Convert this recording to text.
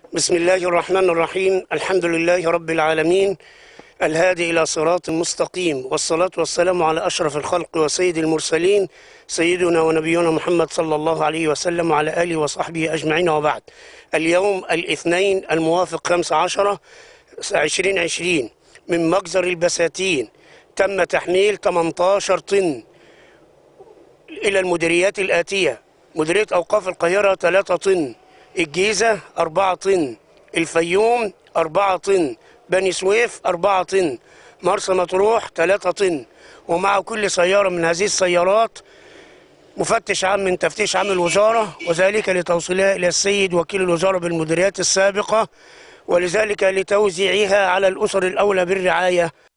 بسم الله الرحمن الرحيم. الحمد لله رب العالمين الهادي إلى صراط مستقيم، والصلاة والسلام على أشرف الخلق وسيد المرسلين سيدنا ونبينا محمد صلى الله عليه وسلم وعلى آله وصحبه أجمعين، وبعد. اليوم الاثنين الموافق 15/2020 من مجزر البساتين تم تحميل 18 طن إلى المديريات الآتية: مديرية أوقاف القاهرة 3 طن، الجيزة 4 طن، الفيوم 4 طن، بني سويف 4 طن، مرسى مطروح 3 طن. ومع كل سيارة من هذه السيارات مفتش عام من تفتيش عام الوزارة، وذلك لتوصيلها إلى السيد وكيل الوزارة بالمديريات السابقة، ولذلك لتوزيعها على الأسر الأولى بالرعاية